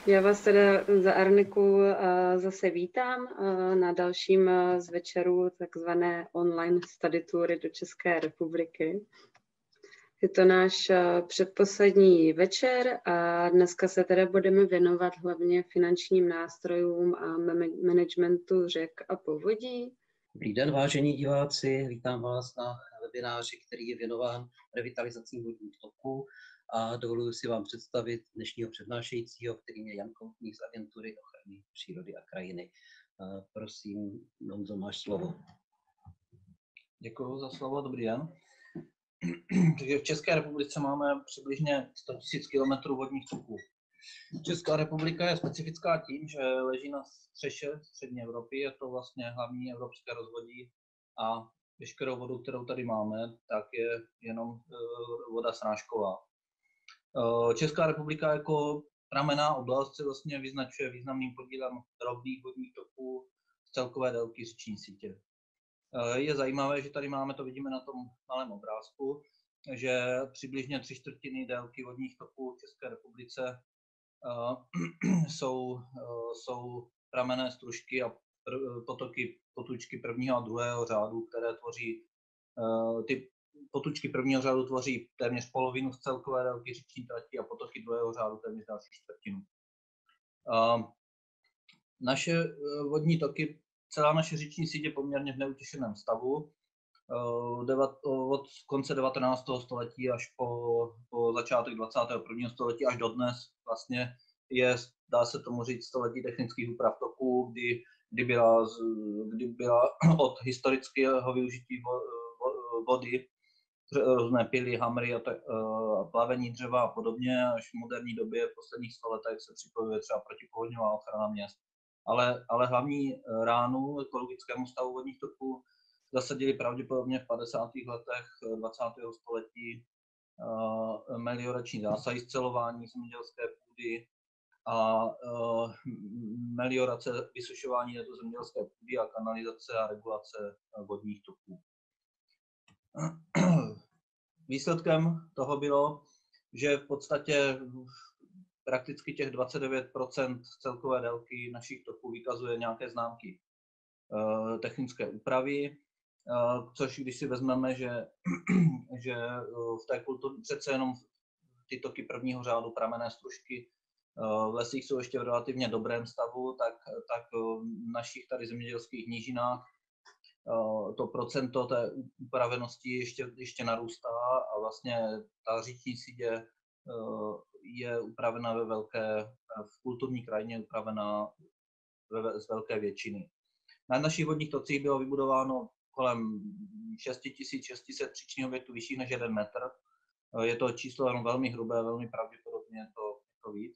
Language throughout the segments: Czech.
Já vás teda za Arniku zase vítám na dalším z večerů takzvané online study toury do České republiky. Je to náš předposlední večer a dneska se teda budeme věnovat hlavně finančním nástrojům a managementu řek a povodí. Dobrý den, vážení diváci, vítám vás na webináři, který je věnován revitalizaci vodních toků a dovoluji si vám představit dnešního přednášejícího, kterým je Jan Koutník z Agentury ochrany přírody a krajiny. Prosím, Honzo, máš slovo. Děkuji za slovo, dobrý den. Takže v České republice máme přibližně 100 000 km vodních toků. Česká republika je specifická tím, že leží na střeše střední Evropy, je to vlastně hlavní evropské rozvodí a veškerou vodu, kterou tady máme, tak je jenom voda srážková. Česká republika jako pramenná oblast se vlastně vyznačuje významným podílem rovných vodních toků z celkové délky říční sítě. Je zajímavé, že tady máme, to vidíme na tom malém obrázku, že přibližně 3/4 délky vodních toků v České republice jsou pramenné stružky a potůčky prvního a druhého řádu, které tvoří, ty potůčky prvního řádu tvoří téměř polovinu z celkové délky říční trati a potoky druhého řádu téměř další čtvrtinu. Naše vodní toky, celá naše říční síť je poměrně v neutěšeném stavu. Od konce 19. století až po začátek 21. století až dodnes vlastně je, dá se tomu říct, století technických úprav toků, kdy byla od historického využití vody, různé pily, hamry a plavení dřeva a podobně, až v moderní době v posledních 100 letech se připojuje třeba protipovodňová ochrana měst. Ale hlavní ránu ekologickému stavu vodních toků zasadili pravděpodobně v 50. letech 20. století meliorační zásahy, scelování zemědělské půdy a meliorace, vysušování této zemědělské půdy a kanalizace a regulace vodních toků. Výsledkem toho bylo, že v podstatě prakticky těch 29% celkové délky našich toků vykazuje nějaké známky technické úpravy, což když si vezmeme, že v té kultuře přece jenom ty toky prvního řádu, pramenné stružky, v lesích jsou ještě v relativně dobrém stavu, tak v našich tady zemědělských nížinách to procento té upravenosti ještě narůstá a vlastně ta říční síť je upravena v kulturní krajině upravena z velké většiny. Na našich vodních tocích bylo vybudováno kolem 6600 příčných objektů vyšších než 1 metr. Je to číslo jenom velmi hrubé, velmi pravděpodobně je to víc.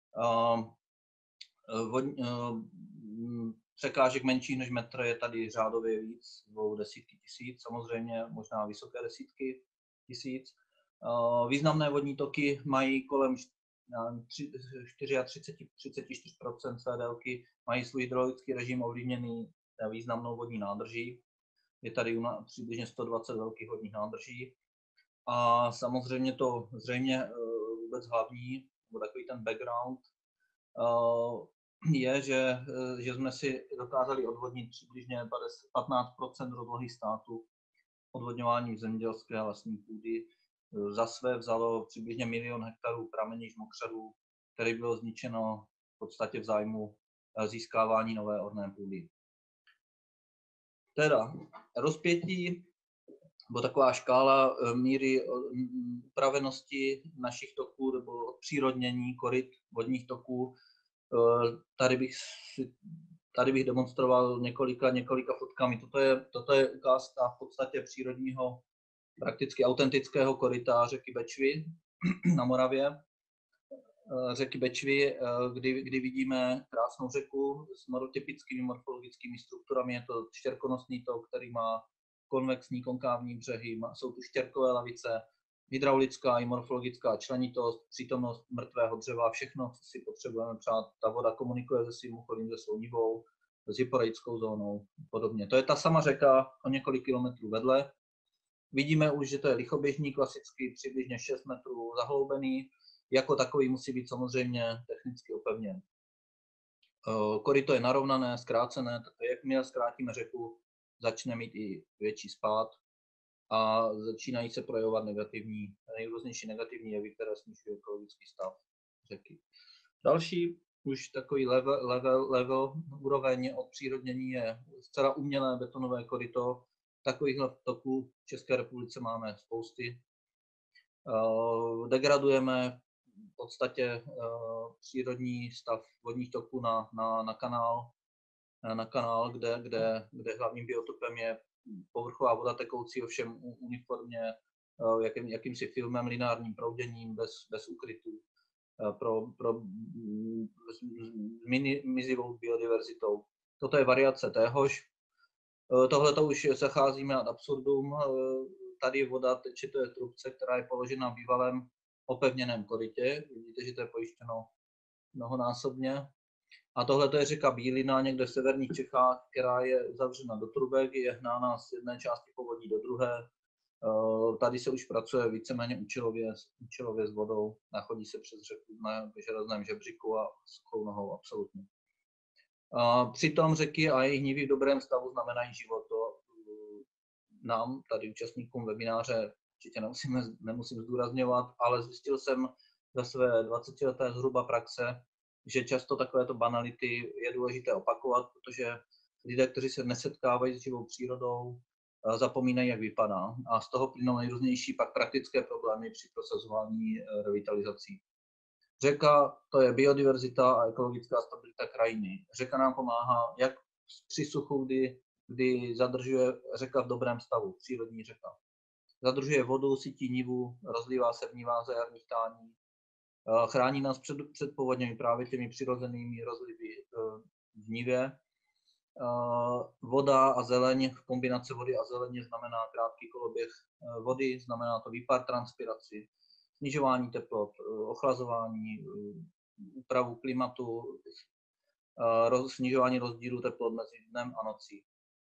Překážek menších než metr je tady řádově víc, 10 000, samozřejmě možná vysoké desítky tisíc. Významné vodní toky mají kolem 34% své délky, mají svůj hydrologický režim ovlivněný významnou vodní nádrží. Je tady přibližně 120 velkých vodních nádrží. A samozřejmě to zřejmě vůbec hlavní, nebo takový ten background, je, že jsme si dokázali odvodnit přibližně 15% rozlohy státu odvodňováním zemědělské a lesní půdy. Za své vzalo přibližně 1 000 000 hektarů pramenných mokřadů, které bylo zničeno v podstatě v zájmu získávání nové orné půdy. Teda rozpětí, nebo taková škála míry upravenosti našich toků nebo přírodnění koryt vodních toků. Tady bych demonstroval několika fotkami. Toto je ukázka v podstatě přírodního, prakticky autentického koryta řeky Bečvy na Moravě. Řeky Bečvy, kdy vidíme krásnou řeku s monotypickými morfologickými strukturami. Je to štěrkonosný tok, který má konvexní, konkávní břehy, jsou tu štěrkové lavice, hydraulická i morfologická členitost, přítomnost mrtvého dřeva, všechno, co si potřebujeme přát. Ta voda komunikuje se svým okolím, se svou nivou, s hyporeickou zónou a podobně. To je ta sama řeka o několik kilometrů vedle. Vidíme už, že to je lichoběžný, klasicky přibližně 6 metrů zahloubený. jako takový musí být samozřejmě technicky opevněn. Koryto je narovnané, zkrácené, jakmile zkrátíme řeku, začne mít i větší spád a začínají se projevovat nejrůznější negativní jevy, které snižují ekologický stav řeky. Další už takový level úroveň od přírodnění je zcela umělé betonové koryto. Takovýchhle toků v České republice máme spousty. Degradujeme v podstatě přírodní stav vodních toků na kanál, kde hlavním biotopem je povrchová voda tekoucí, ovšem uniformně jakýmsi filmem, lineárním prouděním, bez ukrytů, pro mizivou biodiverzitou. Toto je variace téhož. Tohle to už zacházíme ad absurdum. Tady voda teče, to je trubce, která je položena v bývalém opevněném korytě. Vidíte, že to je pojištěno mnohonásobně. A tohle to je řeka Bílina, někde v severních Čechách, která je zavřena do trubek, je hnána z jedné části povodí do druhé. Tady se už pracuje víceméně účelově s vodou, nachodí se přes řeku na železném žebříku a suchou nohou absolutně. Přitom řeky a jejich nivy v dobrém stavu znamenají život. To nám, tady účastníkům webináře, určitě nemusím zdůrazňovat, ale zjistil jsem za své 20leté zhruba praxe, že často takovéto banality je důležité opakovat, protože lidé, kteří se nesetkávají s živou přírodou, zapomínají, jak vypadá. A z toho plynou nejrůznější pak praktické problémy při prosazování revitalizací. Řeka, to je biodiverzita a ekologická stabilita krajiny. Řeka nám pomáhá jak při suchu, kdy zadržuje řeka v dobrém stavu, přírodní řeka. Zadržuje vodu, sytí nivu, rozlívá se v nivách za jarních tání. Chrání nás před povodněmi právě těmi přirozenými rozlivy v nivě. Voda a zeleň, kombinace vody a zeleně znamená krátký koloběh vody, znamená to výpar, transpiraci, snižování teplot, ochlazování, úpravu klimatu, snižování rozdílu teplot mezi dnem a nocí.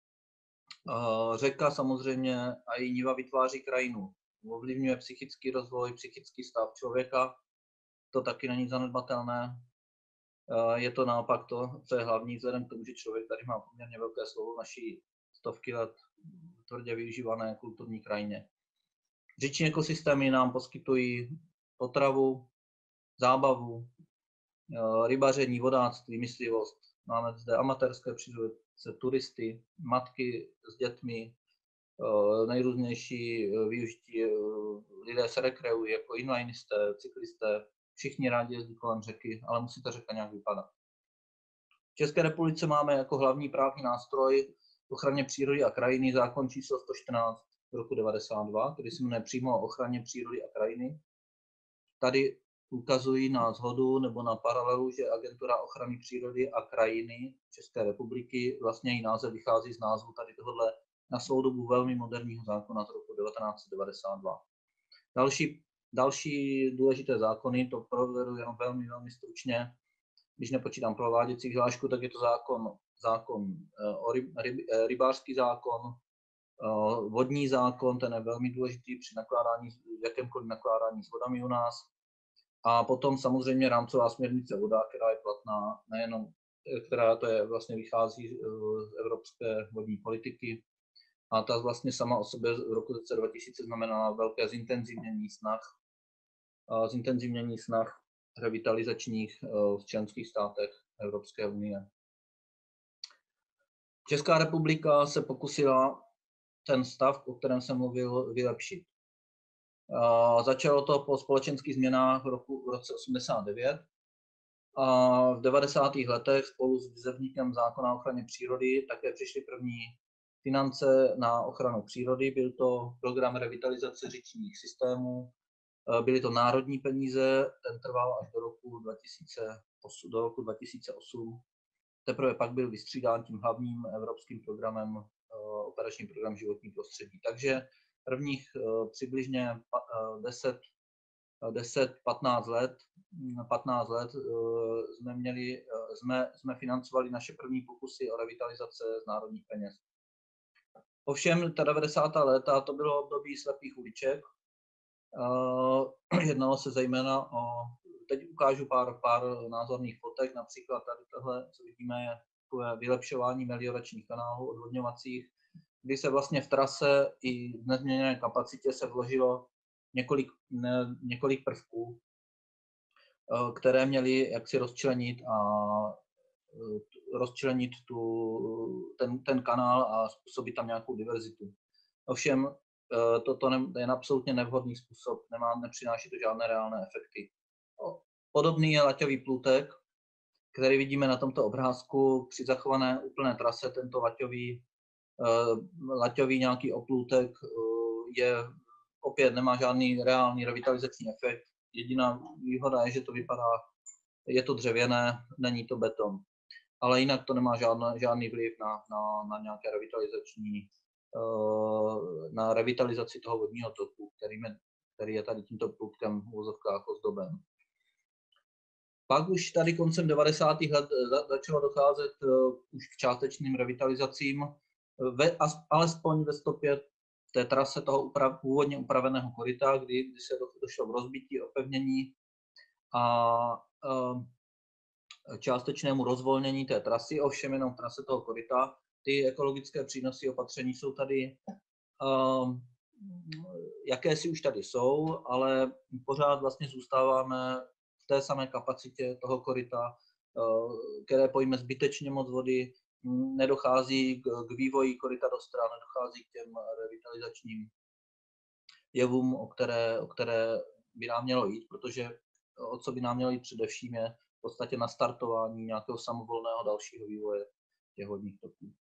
Řeka samozřejmě a její niva vytváří krajinu, ovlivňuje psychický rozvoj, psychický stav člověka, to taky není zanedbatelné. Je to naopak to, co je hlavní, vzhledem k tomu, že člověk tady má poměrně velké slovo v naší stovky let tvrdě využívané kulturní krajině. Říční ekosystémy nám poskytují potravu, zábavu, rybaření, vodáctví, myslivost. Máme zde amatérské přírodce, turisty, matky s dětmi, nejrůznější využití, lidé se rekreují jako inlinisté, cyklisté, všichni rádi jezdí kolem řeky, ale musí ta řeka nějak vypadat. V České republice máme jako hlavní právní nástroj v ochraně přírody a krajiny zákon číslo 114 z roku 92, který se jmenuje přímo o ochraně přírody a krajiny. Tady ukazují na shodu nebo na paralelu, že Agentura ochrany přírody a krajiny České republiky, vlastně její název vychází z názvu tady tohohle na svou dobu velmi moderního zákona z roku 1992. Další důležité zákony, to provedu jenom velmi stručně, když nepočítám prováděcí vyhlášku, tak je to rybářský zákon, vodní zákon, ten je velmi důležitý při jakémkoliv nakládání s vodami u nás. A potom samozřejmě rámcová směrnice voda, která je platná nejenom, která to je vlastně vychází z evropské vodní politiky. A ta vlastně sama o sobě v roku 2000 znamenala velké zintenzivnění snah revitalizačních v členských státech Evropské unie. Česká republika se pokusila ten stav, o kterém jsem mluvil, vylepšit. Začalo to po společenských změnách v roce 1989 a v 90. letech spolu s vznikem zákona o ochraně přírody také přišly první finance na ochranu přírody. Byl to program revitalizace říčních systémů, byly to národní peníze, ten trval až do roku 2008. Teprve pak byl vystřídán tím hlavním evropským programem, operační program životní prostředí. Takže prvních přibližně 10-15 let jsme financovali naše první pokusy o revitalizace z národních peněz. Ovšem ta 90. léta to bylo období slepých uliček Jednalo se zejména o, teď ukážu pár názorných fotek, například tady tohle, co vidíme, je takové vylepšování melioračních kanálů odvodňovacích, kdy se vlastně v trase i v nezměněné kapacitě se vložilo několik prvků, které měly jaksi rozčlenit ten kanál a způsobit tam nějakou diverzitu. Ovšem, toto je absolutně nevhodný způsob, nepřináší to žádné reálné efekty. Podobný je laťový plutek, který vidíme na tomto obrázku při zachované úplné trase. Tento laťový nějaký oplůtek opět nemá žádný reálný revitalizační efekt. Jediná výhoda je, že to vypadá, je to dřevěné, není to beton. Ale jinak to nemá žádný vliv na nějaké na revitalizaci toho vodního toku, který je tady tímto průdkem v uvozovkách ozdoben. Pak už tady koncem 90. let začalo docházet už k částečným revitalizacím, alespoň ve stopě té trase toho původně upraveného koryta, kdy se došlo k rozbití, opevnění a částečnému rozvolnění té trasy, ovšem jenom v trase toho koryta. Ty ekologické přínosy opatření jsou tady, jakési už tady jsou, ale pořád vlastně zůstáváme v té samé kapacitě toho koryta, které pojme zbytečně moc vody, nedochází k vývoji koryta do stran, nedochází k těm revitalizačním jevům, o které by nám mělo jít, protože o co by nám mělo jít především je v podstatě nastartování nějakého samovolného dalšího vývoje těch vodních toků.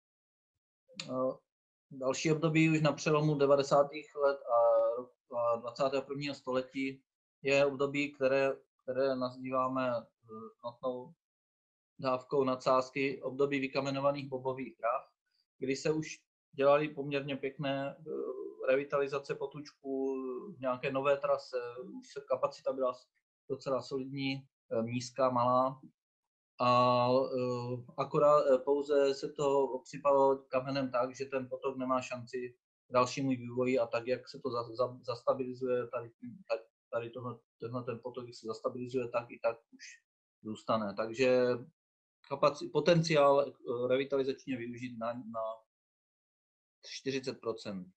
Další období už na přelomu 90. let a 21. století je období, které nazýváme notnou dávkou nadsázky, období vykamenovaných bobových drah, kdy se už dělaly poměrně pěkné revitalizace potůčků, nějaké nové trase, už se kapacita byla docela solidní, nízká, malá. A akorát pouze se to obsypalo kamenem tak, že ten potok nemá šanci k dalšímu vývoji a tak, jak se to zastabilizuje, tenhle ten potok se zastabilizuje, tak i tak už zůstane. Takže potenciál revitalizačně využít na 40%.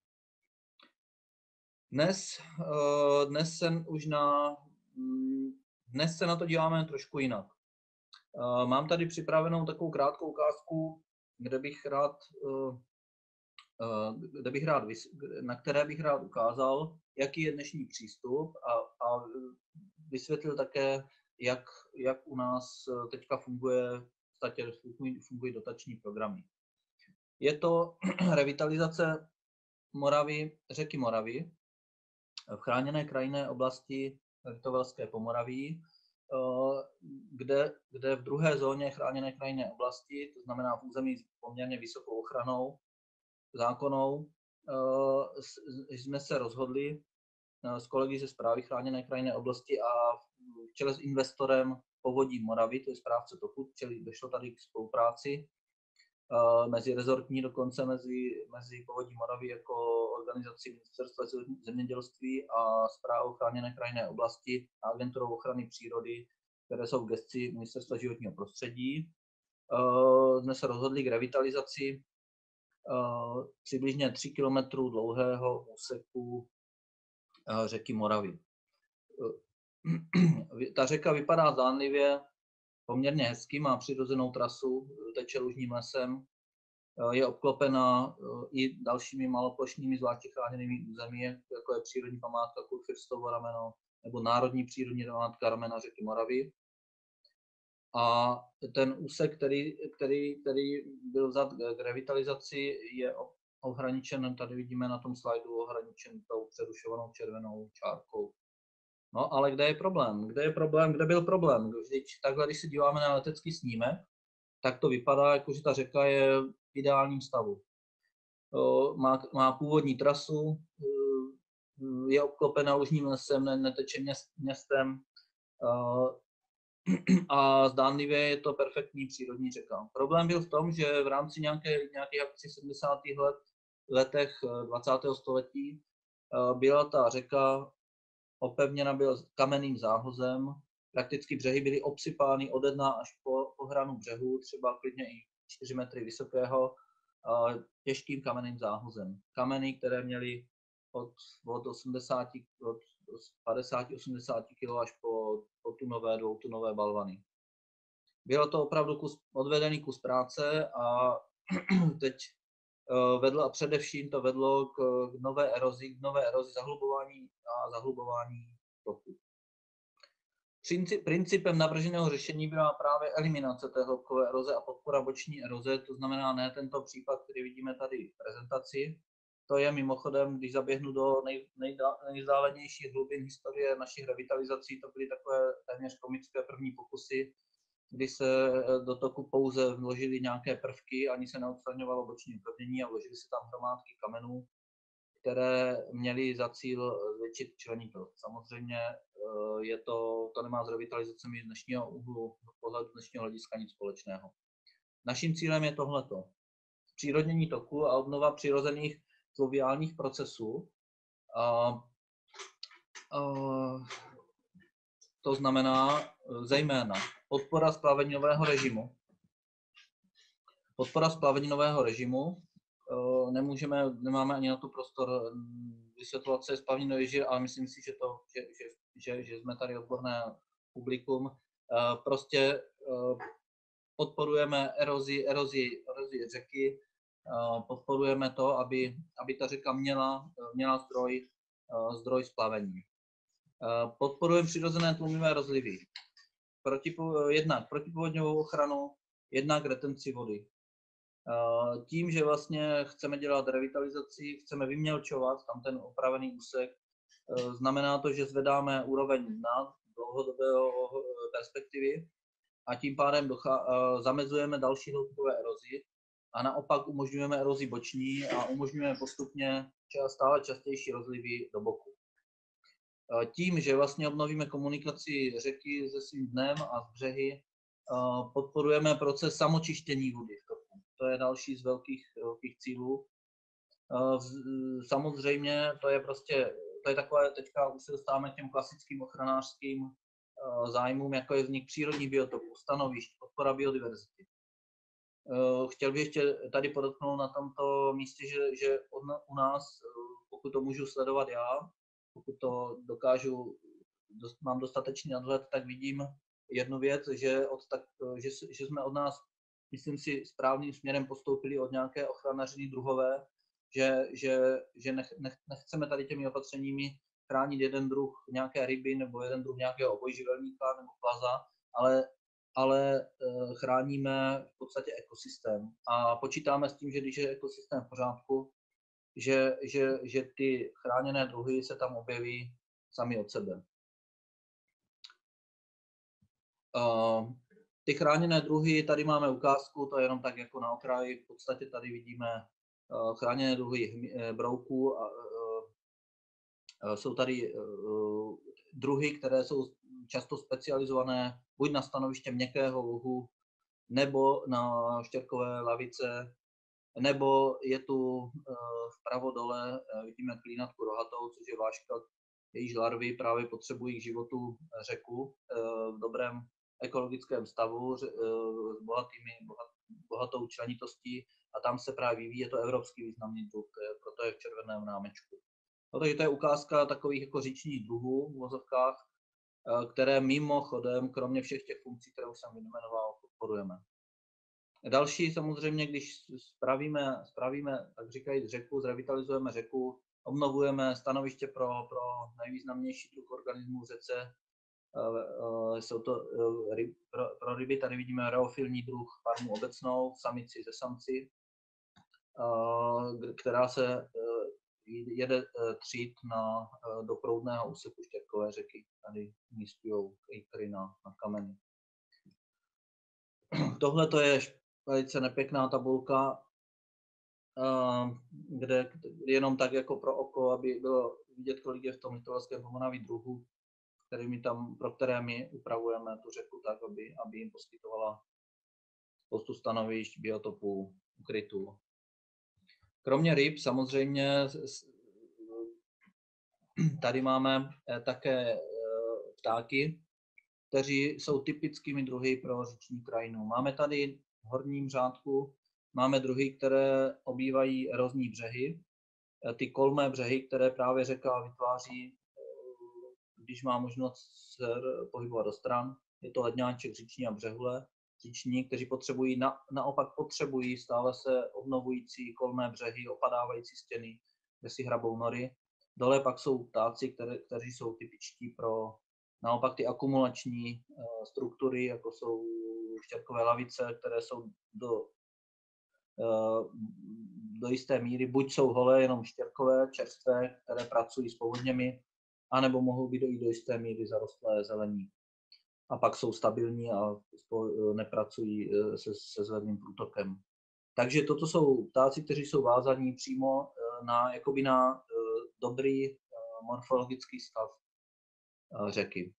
Dnes se na to díváme trošku jinak. Mám tady připravenou takovou krátkou ukázku, na které bych rád ukázal, jaký je dnešní přístup a vysvětlil také, jak u nás teďka fungují dotační programy. Je to revitalizace řeky Moravy v chráněné krajinné oblasti Litovelské Pomoraví, kde v druhé zóně chráněné krajinné oblasti, to znamená v území s poměrně vysokou ochranou zákonnou, jsme se rozhodli s kolegy ze Správy chráněné krajinné oblasti a v čele s investorem Povodí Moravy, to je správce toku, čili došlo tady k spolupráci mezirezortní, dokonce mezi Povodí Moravy jako organizací Ministerstva zemědělství a Správou chráněné krajinné oblasti a Agenturou ochrany přírody, které jsou v gesci Ministerstva životního prostředí. Jsme se rozhodli k revitalizaci přibližně 3 km dlouhého úseku řeky Moravy. Ta řeka vypadá zdánlivě poměrně hezky, má přirozenou trasu, teče lužním lesem, je obklopena i dalšími maloplošnými zvláště chráněnými území, jako je přírodní památka Kurfiřtovo rameno nebo národní přírodní památka ramena řeky Moravy. A ten úsek, který byl vzat k revitalizaci, je ohraničen, tady vidíme na tom slajdu, ohraničen tou přerušovanou červenou čárkou. No, ale kde je problém? Kde byl problém? Takhle, když se díváme na letecký snímek, tak to vypadá, jako že ta řeka je v ideálním stavu. Má původní trasu, je obklopena lužním lesem, neteče městem a zdánlivě je to perfektní přírodní řeka. Problém byl v tom, že v rámci nějakých akcí 70. letech 20. století byla ta řeka opevněna byla kamenným záhozem, prakticky břehy byly obsypány ode dna až po hranu břehu, třeba klidně i 4 metry vysokého, těžkým kamenným záhozem. Kameny, které měly od 50-80 kg až po tunové, dvoutunové balvany. Bylo to opravdu odvedený kus práce a teď vedlo a především to vedlo k nové erozi zahlubování toku. Principem navrženého řešení byla právě eliminace té hloubkové eroze a podpora boční eroze, to znamená ne tento případ, který vidíme tady v prezentaci. To je mimochodem, když zaběhnu do nejvzdálenějších hlubin historie našich revitalizací, to byly takové téměř komické první pokusy, kdy se do toku pouze vložily nějaké prvky, ani se neodstraňovalo boční upevnění a vložily se tam hromádky kamenů, které měly za cíl zvětšit členitost. Samozřejmě to nemá s revitalizacemi z dnešního úhlu pohledu, dnešního hlediska nic společného. Naším cílem je tohleto. Přírodnění toku a obnova přirozených fluviálních procesů. To znamená zejména podpora splaveninové režimu. Podpora splaveninové režimu. Nemáme ani na to prostor vysvětlovat, co je splavninový režim, ale myslím si, že jsme tady odborné publikum. Prostě podporujeme erozi řeky, podporujeme to, aby ta řeka měla zdroj splavení. Podporujeme přirozené tlumivé rozlivy. Jednak protipovodňovou ochranu, jednak retenci vody. Tím, že vlastně chceme dělat revitalizaci, chceme vymělčovat tam ten opravený úsek, znamená to, že zvedáme úroveň na dlouhodobého perspektivy a tím pádem zamezujeme další hloubkové erozi a naopak umožňujeme erozi boční a umožňujeme postupně stále častější rozlivy do boku. Tím, že vlastně obnovíme komunikaci řeky se svým dnem a s břehy, podporujeme proces samočištění vody v toku. To je další z velkých cílů. Samozřejmě to je takové, teďka už se dostáváme k těm klasickým ochranářským zájmům, jako je vznik přírodních biotopů, stanovišť, podpora biodiverzity. Chtěl bych ještě tady podotknout na tomto místě, že u nás, pokud to můžu sledovat já, pokud to mám dostatečný nadhled, tak vidím jednu věc, že jsme od nás, myslím si, správným směrem postoupili od nějaké ochranařiny druhové, že nechceme tady těmi opatřeními chránit jeden druh nějaké ryby nebo jeden druh nějakého obojživelníka nebo plaza, ale chráníme v podstatě ekosystém. A počítáme s tím, že když je ekosystém v pořádku, že ty chráněné druhy se tam objeví sami od sebe. Ty chráněné druhy, tady máme ukázku, to je jenom tak jako na okraji, v podstatě tady vidíme chráněné druhy brouků. Jsou tady druhy, které jsou často specializované buď na stanoviště měkkého luhu, nebo na štěrkové lavice, nebo je tu vpravo dole, vidíme klínatku rohatou, což je váška, jejíž larvy právě potřebují k životu řeku v dobrém ekologickém stavu s bohatou členitostí a tam se právě vyvíjí, je to evropský významný druh, proto je v červeném rámečku. No, takže to je ukázka takových jako říčních druhů v vozovkách, které mimochodem, kromě všech těch funkcí, které už jsem vyjmenoval, podporujeme. Další samozřejmě, když spravíme, tak říkají, řeku, zrevitalizujeme řeku, obnovujeme stanoviště pro nejvýznamnější druh organismů v řece. Jsou to pro ryby, tady vidíme reofilní druh parmu obecnou, samici ze samci, která se jede třít do proudného úseku štěrkové řeky. Tady místují kejkry na kameny. Tohle to je velice nepěkná tabulka, kde jenom tak jako pro oko, aby bylo vidět, kolik je v tom litovském pomonaví druhů, pro které my upravujeme tu řeku tak, aby jim poskytovala spoustu stanovišť, biotopů, ukrytů. Kromě ryb samozřejmě tady máme také ptáky, kteří jsou typickými druhy pro říční krajinu. Máme tady v horním řádku máme druhy, které obývají erozní břehy. Ty kolmé břehy, které právě řeka vytváří, když má možnost se pohybovat do stran. Je to ledňáček, říční a břehule. Říční, kteří naopak potřebují stále se obnovující kolmé břehy, opadávající stěny, kde si hrabou nory. Dole pak jsou ptáci, kteří jsou typičtí pro naopak ty akumulační struktury, jako jsou štěrkové lavice, které jsou do jisté míry, buď jsou holé, jenom štěrkové, čerstvé, které pracují s povodněmi, anebo mohou být i do jisté míry zarostlé zelení. A pak jsou stabilní a nepracují se zvedným průtokem. Takže toto jsou ptáci, kteří jsou vázaní přímo na dobrý morfologický stav řeky.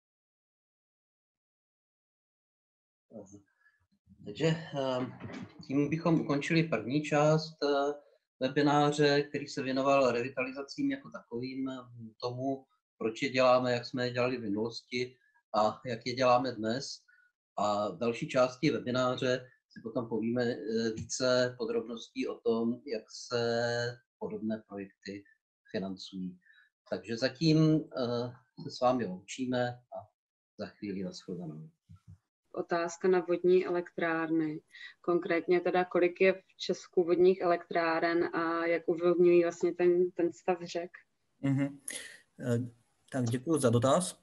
Takže tím bychom ukončili první část webináře, který se věnoval revitalizacím jako takovým, tomu, proč je děláme, jak jsme je dělali v minulosti a jak je děláme dnes. A v další části webináře si potom povíme více podrobností o tom, jak se podobné projekty financují. Takže zatím se s vámi loučíme a za chvíli nashledanou. Otázka na vodní elektrárny. Konkrétně teda, kolik je v Česku vodních elektráren a jak ovlivňují vlastně ten stav řek? Tak děkuji za dotaz.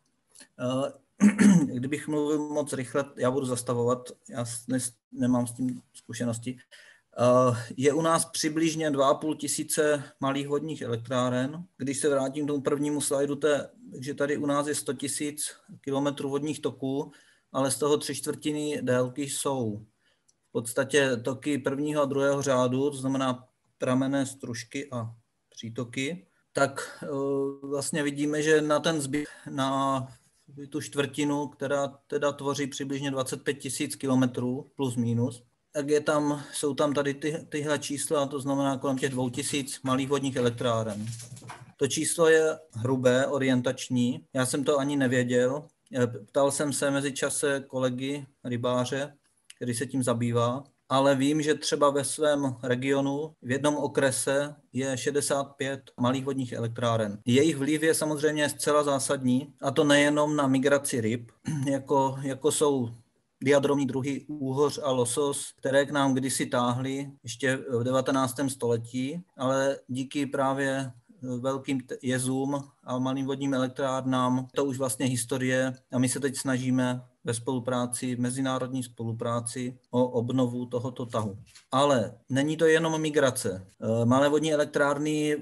Kdybych mluvil moc rychle, já budu zastavovat, já nemám s tím zkušenosti. Je u nás přibližně 2,5 tisíce malých vodních elektráren. Když se vrátím k tomu prvnímu slajdu, takže tady u nás je 100 000 kilometrů vodních toků, ale z toho 3/4 délky jsou v podstatě toky prvního a druhého řádu, to znamená pramenné stružky a přítoky. Tak vlastně vidíme, že na ten zbytek, na tu čtvrtinu, která teda tvoří přibližně 25 000 kilometrů plus minus, tak jsou tam tady tyhle čísla, to znamená kolem těch 2 000 malých vodních elektráren. To číslo je hrubé, orientační, já jsem to ani nevěděl. Ptal jsem se mezičase kolegy rybáře, který se tím zabývá, ale vím, že třeba ve svém regionu v jednom okrese je 65 malých vodních elektráren. Jejich vliv je samozřejmě zcela zásadní, a to nejenom na migraci ryb, jako jsou diadromní druhy úhoř a losos, které k nám kdysi táhly ještě v 19. století, ale díky právě velkým jezům a malým vodním elektrárnám, to už vlastně historie a my se teď snažíme ve spolupráci, v mezinárodní spolupráci o obnovu tohoto tahu. Ale není to jenom migrace. Malé vodní elektrárny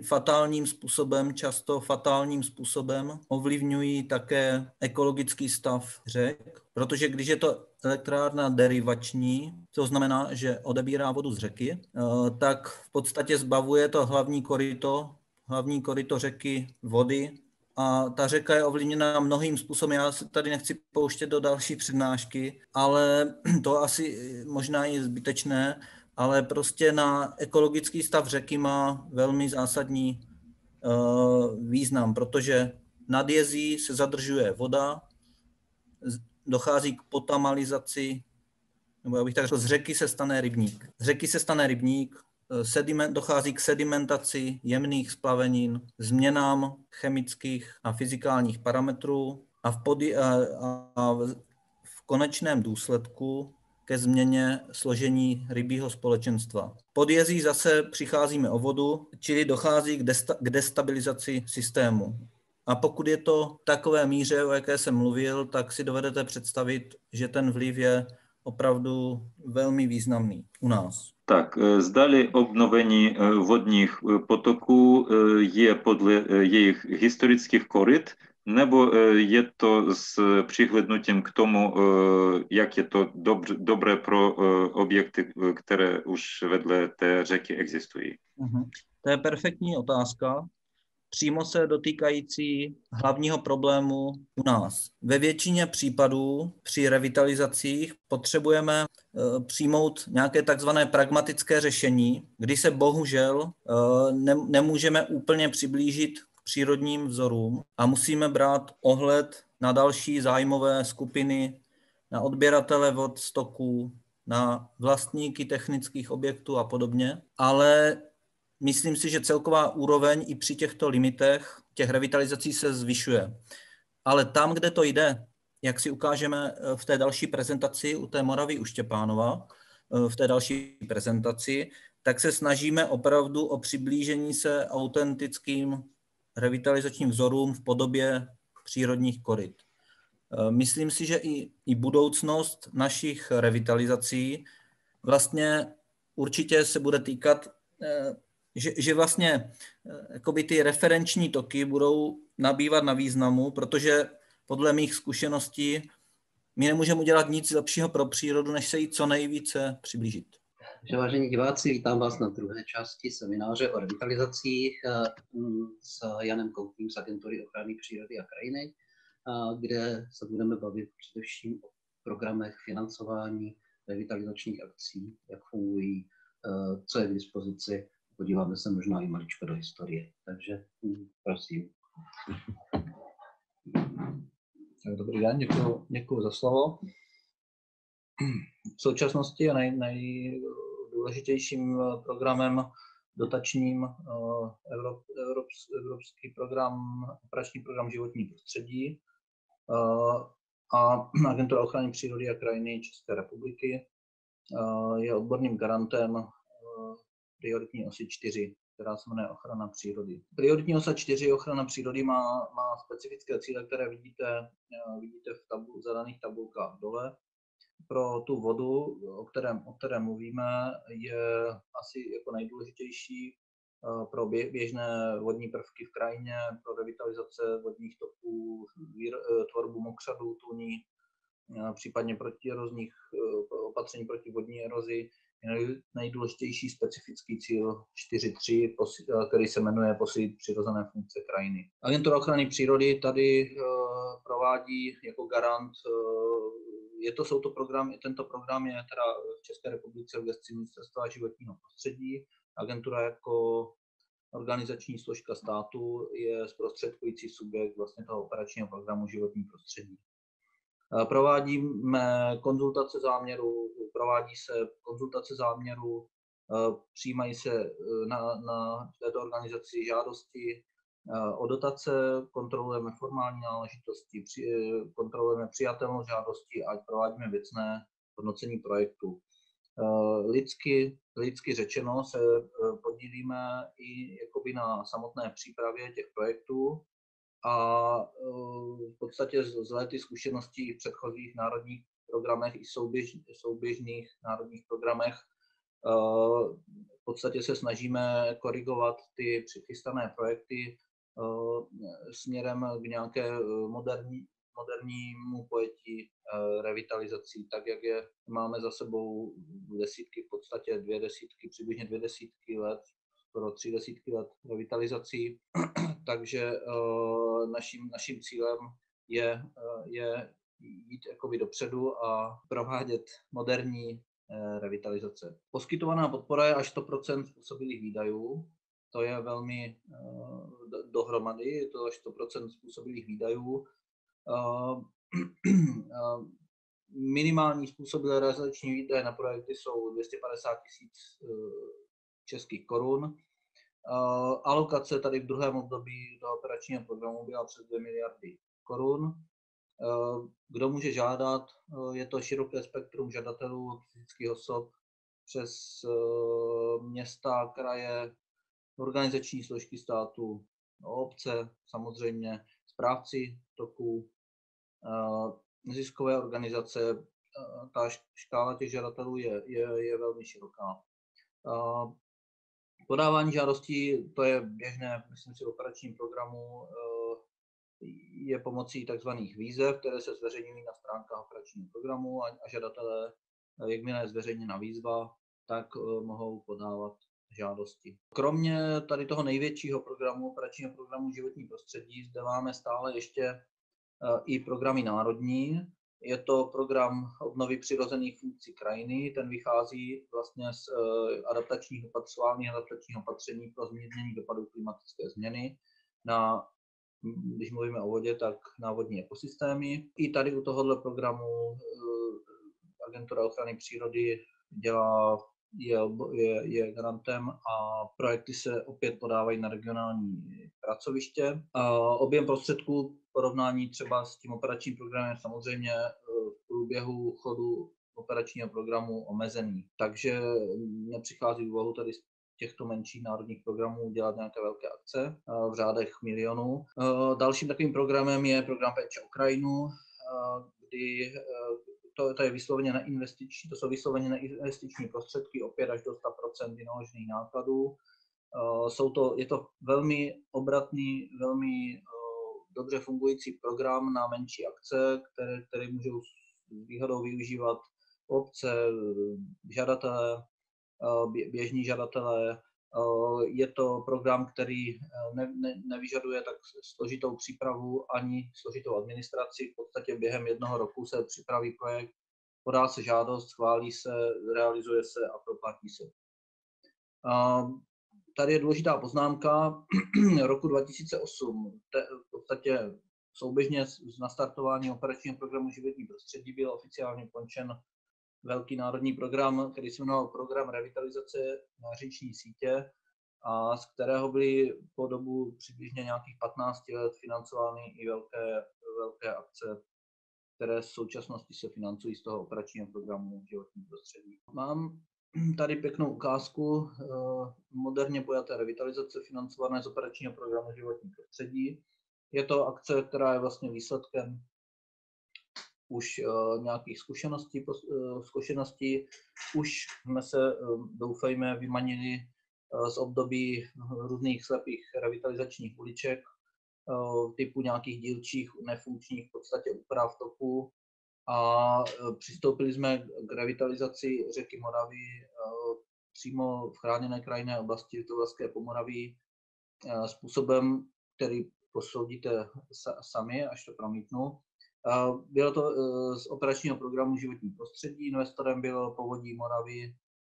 často fatálním způsobem ovlivňují také ekologický stav řek, protože když je to elektrárna derivační, to znamená, že odebírá vodu z řeky, tak v podstatě zbavuje to hlavní koryto řeky vody a ta řeka je ovlivněna mnohým způsobem. Já se tady nechci pouštět do další přednášky, ale to asi možná je zbytečné, ale prostě na ekologický stav řeky má velmi zásadní význam, protože nad jezí se zadržuje voda, dochází k potamalizaci, nebo já bych tak řekl, z řeky se stane rybník, dochází k sedimentaci jemných splavenin, změnám chemických a fyzikálních parametrů a v konečném důsledku ke změně složení rybího společenstva. Pod jezí zase přicházíme o vodu, čili dochází k destabilizaci systému. A pokud je to v takové míře, o jaké jsem mluvil, tak si dovedete představit, že ten vliv je opravdu velmi významný u nás. Tak, zdali obnovení vodních potoků je podle jejich historických koryt, nebo je to s přihlédnutím k tomu, jak je to dobré pro objekty, které už vedle té řeky existují? To je perfektní otázka, přímo se dotýkající hlavního problému u nás. Ve většině případů při revitalizacích potřebujeme přijmout nějaké takzvané pragmatické řešení, kdy se bohužel nemůžeme úplně přiblížit k přírodním vzorům a musíme brát ohled na další zájmové skupiny, na odběratele vod, stoků, na vlastníky technických objektů a podobně, ale myslím si, že celková úroveň i při těchto limitech těch revitalizací se zvyšuje. Ale tam, kde to jde, jak si ukážeme v té další prezentaci u té Moravy u Štěpánova, v té další prezentaci, tak se snažíme opravdu o přiblížení se autentickým revitalizačním vzorům v podobě přírodních koryt. Myslím si, že i budoucnost našich revitalizací vlastně určitě se bude týkat, že vlastně jakoby ty referenční toky budou nabývat na významu, protože podle mých zkušeností my nemůžeme udělat nic lepšího pro přírodu, než se jí co nejvíce přiblížit. Takže vážení diváci, vítám vás na druhé části semináře o revitalizacích s Janem Koutným z Agentury ochrany přírody a krajiny, kde se budeme bavit především o programech financování revitalizačních akcí, jak fungují, co je k dispozici. Podíváme se možná i maličko do historie. Takže prosím. Dobrý den, děkuji za slovo. V současnosti je nejdůležitějším programem dotačním evropský program, operační program životní prostředí a Agentura ochrany přírody a krajiny České republiky je odborným garantem prioritní osy 4, která se jmenuje ochrana přírody. Prioritní osa 4 ochrana přírody má specifické cíle, které vidíte v zadaných tabulkách dole. Pro tu vodu, o které mluvíme, je asi jako nejdůležitější pro běžné vodní prvky v krajině, pro revitalizace vodních toků, tvorbu mokřadů, tůní, případně protierozních opatření proti vodní erozi, je nejdůležitější specifický cíl 4.3, který se jmenuje posílit přirozené funkce krajiny. Agentura ochrany přírody tady provádí jako garant, tento program je teda v České republice v gesci Ministerstva životního prostředí. Agentura jako organizační složka státu je zprostředkující subjekt vlastně toho operačního programu životní prostředí. Provádí se konzultace záměru, přijímají se na této organizaci žádosti o dotace, kontrolujeme formální náležitosti, kontrolujeme přijatelnost žádosti a provádíme věcné hodnocení projektu. Lidsky řečeno se podílíme i jakoby na samotné přípravě těch projektů a v podstatě z lety zkušeností v předchozích národních programech i souběžných národních programech v podstatě se snažíme korigovat ty přichystané projekty směrem k nějaké modernímu pojetí revitalizací, tak jak je máme za sebou desítky, v podstatě přibližně 2 desítky let, skoro 3 desítky let revitalizací. Takže naším cílem je jít jakoby dopředu a provádět moderní revitalizace. Poskytovaná podpora je až 100% způsobilých výdajů. To je velmi dohromady, je to až 100% způsobilých výdajů. Minimální způsobilé realizační výdaje na projekty jsou 250 000 českých korun. Alokace tady v druhém období do operačního programu byla přes 2 miliardy korun. Kdo může žádat? Je to široké spektrum žadatelů, fyzických osob, přes města, kraje, organizační složky státu, obce, samozřejmě, správci toků, neziskové organizace. Ta škála těch žadatelů je velmi široká. Podávání žádostí, to je běžné, myslím si, v operačním programu, je pomocí tzv. Výzev, které se zveřejňují na stránkách operačního programu a žadatelé, jakmile je zveřejněna výzva, tak mohou podávat žádosti. Kromě tady toho největšího programu, operačního programu životní prostředí, zde máme stále ještě i programy národní. Je to program obnovy přirozených funkcí krajiny, ten vychází vlastně z adaptačních opatření pro zmírnění dopadů klimatické změny. když mluvíme o vodě, tak na vodní ekosystémy. I tady u tohohle programu Agentura ochrany přírody je garantem a projekty se opět podávají na regionální pracoviště. Objem prostředků v porovnání třeba s tím operačním programem samozřejmě v průběhu chodu operačního programu omezený. Takže nepřichází v úvahu tady z těchto menších národních programů dělat nějaké velké akce v řádech milionů. Dalším takovým programem je program Péče o krajinu, kdy to je vysloveně neinvestiční, to jsou vysloveně neinvestiční prostředky, opět až do 100% vynaložených nákladů. Je to velmi obratný, velmi dobře fungující program na menší akce, které můžou s výhodou využívat obce, žadatelé, běžní žadatelé. Je to program, který nevyžaduje tak složitou přípravu ani složitou administraci. V podstatě během 1 roku se připraví projekt, podá se žádost, schválí se, realizuje se a proplatí se. Tady je důležitá poznámka roku 2008. V podstatě souběžně s nastartováním operačního programu Životní prostředí byl oficiálně ukončen velký národní program, který se jmenoval Program revitalizace říční sítě, a z kterého byly po dobu přibližně nějakých 15 let financovány i velké akce, které v současnosti se financují z toho operačního programu Životní prostředí. Mám tady pěknou ukázku moderně pojaté revitalizace financované z operačního programu Životní prostředí. Je to akce, která je vlastně výsledkem už nějakých zkušeností. Už jsme se, doufejme, vymanili z období různých slepých revitalizačních uliček, typu nějakých dílčích, nefunkčních v podstatě úprav toku, a přistoupili jsme k revitalizaci řeky Moravy přímo v chráněné krajinné oblasti Litoměřské Pomoraví způsobem, který posoudíte sami, až to promítnu. Bylo to z operačního programu Životní prostředí, investorem byl Povodí Moravy,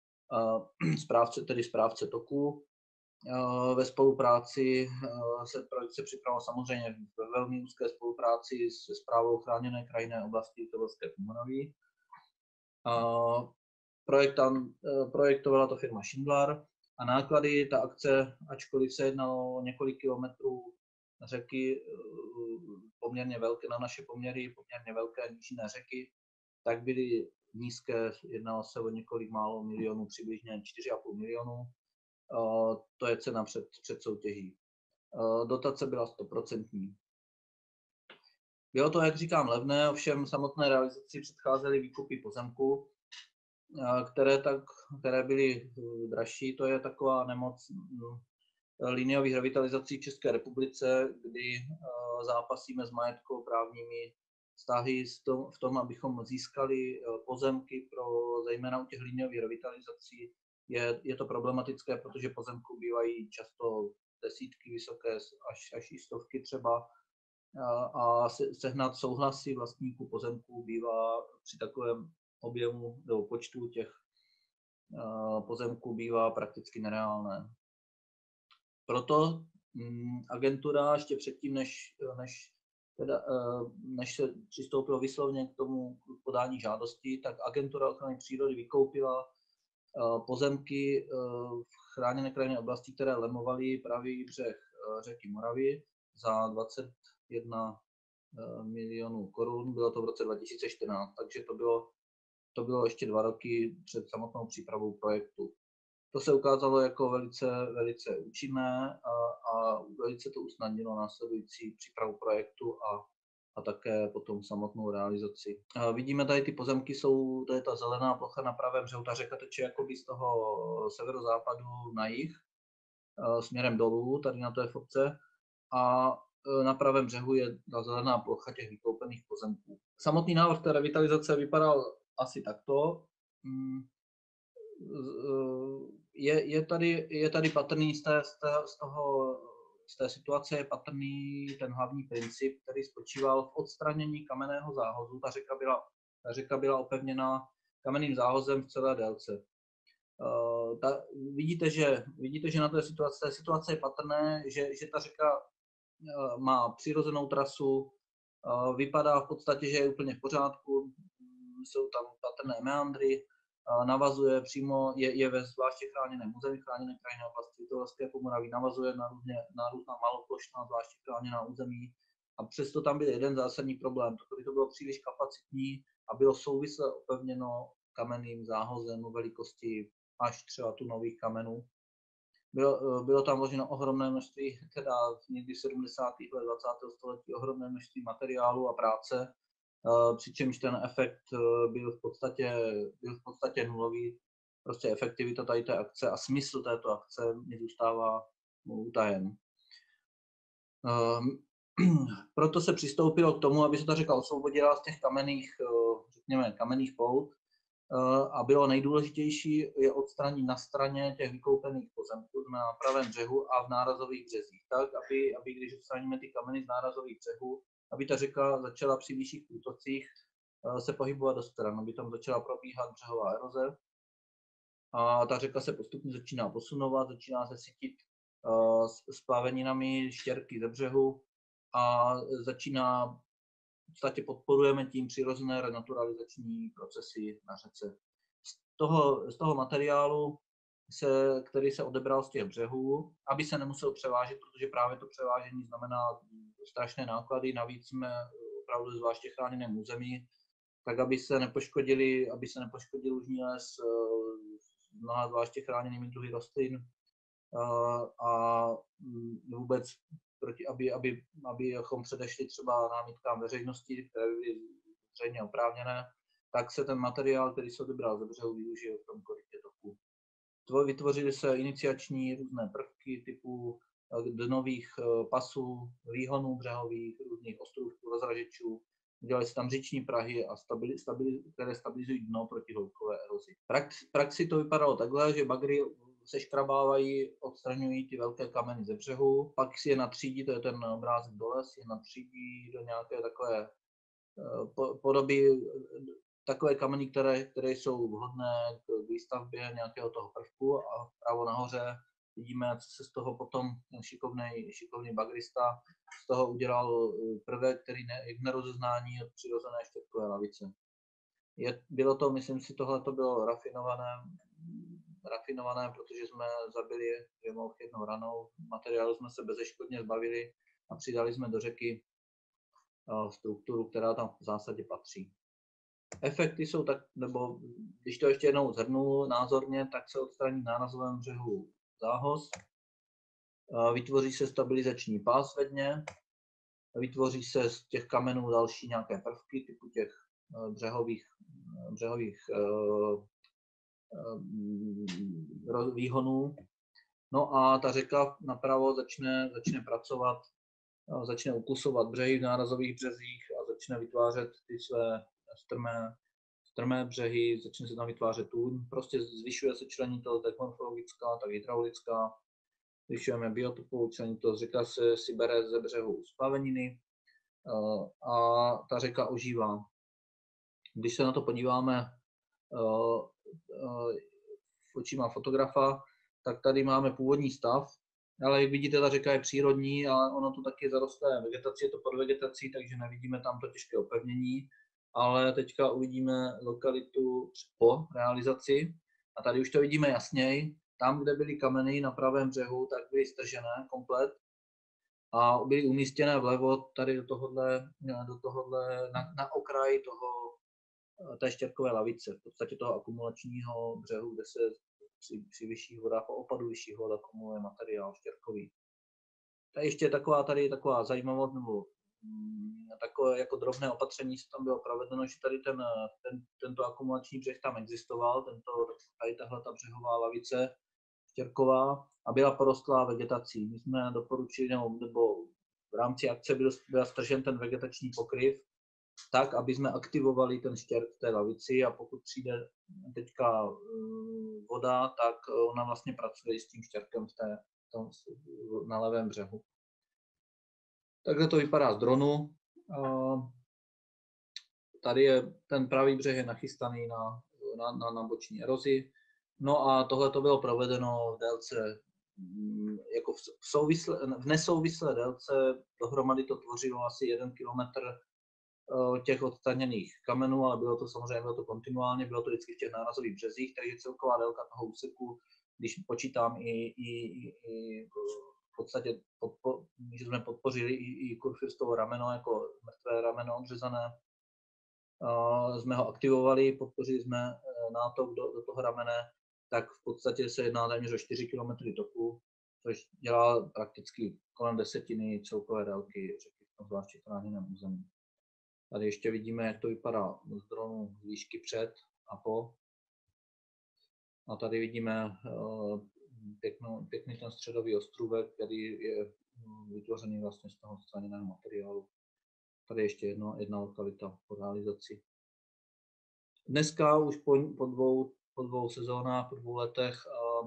správce toku. Ve spolupráci se připravoval samozřejmě ve velmi úzké spolupráci se Správou chráněné krajinné oblasti Litoměřské Pomoraví. Projektovala to firma Schindler a náklady ta akce, ačkoliv se jednalo o několik kilometrů řeky, poměrně velké na naše poměry, poměrně velké nížinné řeky, tak byly nízké, jednalo se o několik málo milionů, přibližně 4,5 milionu. To je cena před soutěží. Dotace byla 100%. Bylo to, jak říkám, levné, ovšem samotné realizaci předcházely výkupy pozemku, které byly dražší. To je taková nemoc liniových revitalizací v České republice, kdy zápasíme s majetkoprávními vztahy v tom, abychom získali pozemky zejména u těch liniových revitalizací. Je to problematické, protože pozemků bývají často desítky vysoké, až i stovky třeba. A sehnat souhlasy vlastníků pozemků bývá při takovém objemu nebo počtu těch pozemků bývá prakticky nereálné. Proto agentura ještě předtím, než se přistoupilo vyslovně k tomu podání žádosti, tak Agentura ochrany přírody vykoupila pozemky v chráněné krajinné oblasti, které lemovaly pravý břeh řeky Moravy za 21 milionů korun. Bylo to v roce 2014, takže to bylo ještě 2 roky před samotnou přípravou projektu. To se ukázalo jako velice účinné a velice to usnadnilo následující přípravu projektu a také potom samotnou realizaci. Vidíme tady ty pozemky, to je ta zelená plocha na pravém břehu, ta řeka teče jakoby z toho severozápadu na jih, směrem dolů, tady na té fotce, a na pravém břehu je ta zelená plocha těch vykoupených pozemků. Samotný návrh té revitalizace vypadal asi takto. Je tady patrný z té situace je patrný ten hlavní princip, který spočíval v odstranění kamenného záhozu. Ta řeka byla opevněna kamenným záhozem v celé délce. Vidíte, že na té situace je patrné, že ta řeka má přirozenou trasu, vypadá v podstatě, že je úplně v pořádku, jsou tam patrné meandry, navazuje přímo, je ve zvláště chráněném území, chráněné krajinné oblasti Litovarské Pomoraví, navazuje na různá maloplošná zvláště chráněná území. A přesto tam byl jeden zásadní problém, protože to bylo příliš kapacitní a bylo souvisle opevněno kamenným záhozem o velikosti až třeba tunových kamenů. Bylo tam vloženo ohromné množství, teda někdy v 70. let 20. století, ohromné množství materiálu a práce, přičemž ten efekt byl v podstatě nulový. Prostě efektivita tady té akce a smysl této akce mi zůstává utajen. Proto se přistoupilo k tomu, aby se ta řeka osvobodila z těch kamenných, řekněme, kamenných pout a bylo nejdůležitější je odstranit na straně těch vykoupených pozemků na pravém břehu a v nárazových březích, tak, aby když odstraníme ty kameny z nárazových břehů, aby ta řeka začala při vyšších útocích se pohybovat do stran, aby tam začala probíhat břehová eroze a ta řeka se postupně začíná posunovat, začíná se sytit splaveninami štěrky ze břehu a začíná, v podstatě podporujeme tím přirozené renaturalizační procesy na řece. Z toho materiálu, který se odebral z těch břehů, aby se nemusel převážet, protože právě to převážení znamená strašné náklady, navíc jsme opravdu zvláště chráněném území, tak aby se nepoškodil lužní les s mnoha zvláště chráněnými druhy rostlin a vůbec abychom předešli třeba námitkám veřejnosti, které by byly zřejmě oprávněné, tak se ten materiál, který se odebral ze břehu, využil v tom korytě toku. Vytvořily se iniciační různé prvky typu dnových pasů, výhonů břehových, různých ostrůvků, rozražečů. Udělali se tam říční prahy, které stabilizují dno proti hloubkové erozi. V praxi to vypadalo takhle, že bagry seškrabávají, odstraňují ty velké kameny ze břehu, pak si je natřídí, to je ten obrázek dole, si je natřídí do nějaké takové podoby, takové kameny, které jsou vhodné k výstavbě nějakého toho prvku a vpravo nahoře vidíme, co se z toho potom ten šikovný bagrista z toho udělal prvek, který je k nerozeznání od přirozené štěrkové lavice. Bylo to, myslím si, tohle to bylo rafinované, protože jsme zabili dvě mouchy jednou ranou, materiálu jsme se bezeškodně zbavili a přidali jsme do řeky strukturu, která tam v zásadě patří. Efekty jsou tak, nebo když to ještě jednou shrnu názorně, tak se odstraní na nárazovém břehu zához, vytvoří se stabilizační pás ve dně, vytvoří se z těch kamenů další nějaké prvky typu těch břehových výhonů. No a ta řeka napravo začne pracovat, začne ukusovat břehy v nárazových březích a začne vytvářet ty své strmé břehy, začne se tam vytvářet tůň. Prostě zvyšuje se členitost, tak morfologická, tak hydraulická. Zvyšujeme biotopovou členitost, řeka si bere ze břehu splaveniny a ta řeka ožívá. Když se na to podíváme očima fotografa, tak tady máme původní stav, ale jak vidíte, ta řeka je přírodní a ono to taky zarostlé vegetací, je to pod vegetací, takže nevidíme tam to těžké opevnění, ale teďka uvidíme lokalitu po realizaci a tady už to vidíme jasněji. Tam, kde byly kameny na pravém břehu, tak byly stržené komplet a byly umístěné vlevo tady do tohohle na okraj té štěrkové lavice, v podstatě toho akumulačního břehu, kde se při vyšších vodách, po opadu vyšších vod akumuluje materiál štěrkový. Tady ještě taková zajímavost, nebo takové jako drobné opatření se tam bylo provedeno, že tady tento akumulační břeh tam existoval, tady tahle ta břehová lavice štěrková a byla porostlá vegetací. My jsme doporučili, nebo v rámci akce byl stržen ten vegetační pokryv, tak, aby jsme aktivovali ten štěrk v té lavici a pokud přijde teďka voda, tak ona vlastně pracuje s tím štěrkem na levém břehu. Takhle to vypadá z dronu. Tady je ten pravý břeh je nachystaný na boční erozi. No a tohle to bylo provedeno v délce jako v nesouvislé délce dohromady to tvořilo asi 1 kilometr těch odstraněných kamenů, ale bylo to samozřejmě kontinuálně, bylo to vždycky v těch nárazových březích, takže celková délka toho úseku, když počítám i v podstatě, že jsme podpořili i kurfiřtovo rameno jako mrtvé rameno odřezané, jsme ho aktivovali, podpořili jsme nátok do toho ramene, tak v podstatě se jedná téměř o 4 km toku, což dělá prakticky kolem 10% celkové délky řeky, zvláště chráněném území. Tady ještě vidíme, jak to vypadá z dronu z výšky před a po. A tady vidíme pěkný ten středový ostrůvek, který je vytvořený vlastně z toho odstraněného materiálu. Tady ještě jedna lokalita po realizaci. Dneska už po dvou sezónách, po 2 letech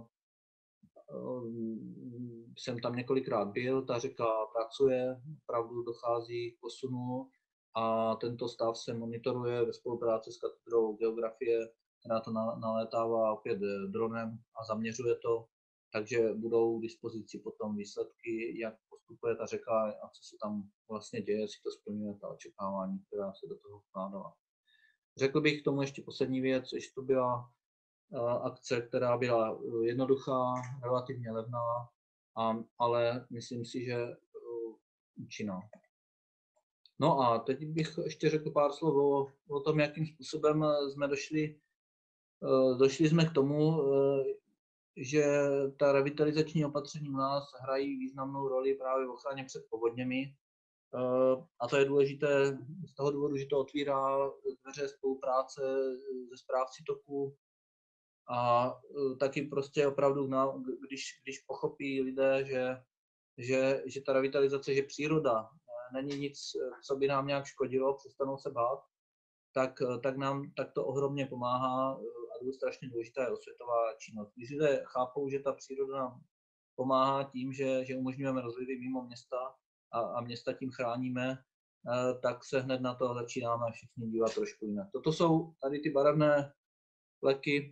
jsem tam několikrát byl, ta řeka pracuje, opravdu dochází k posunu a tento stav se monitoruje ve spolupráci s katedrou geografie, která to nalétává opět dronem a zaměřuje to, takže budou k dispozici potom výsledky, jak postupuje ta řeka a co se tam vlastně děje, jestli to splňuje ta očekávání, která se do toho vkládala. Řekl bych k tomu ještě poslední věc, že to byla akce, která byla jednoduchá, relativně levná, ale myslím si, že účinná. No a teď bych ještě řekl pár slov o tom, jakým způsobem jsme došli jsme k tomu, že ta revitalizační opatření u nás hrají významnou roli právě v ochraně před povodněmi. A to je důležité z toho důvodu, že to otvírá dveře spolupráce se správci toku a taky prostě opravdu, když pochopí lidé, že ta revitalizace, že příroda není nic, co by nám nějak škodilo, přestanou se bát, tak to ohromně pomáhá a strašně důležitá je osvětová činnost. Když lidé chápou, že ta příroda nám pomáhá tím, že umožňujeme rozvoj mimo města a města tím chráníme, tak se hned na to začínáme všichni dívat trošku jinak. Toto jsou tady ty barevné pleky,